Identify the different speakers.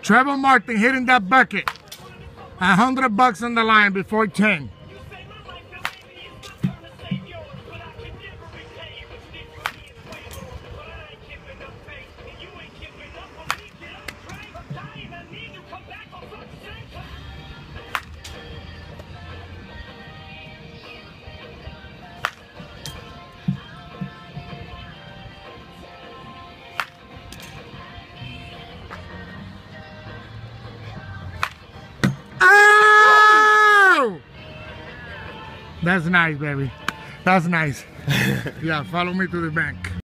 Speaker 1: Trevor Martin hitting that bucket. $100 on the line before 10. That's nice, baby. That's nice. Yeah, follow me to the bank.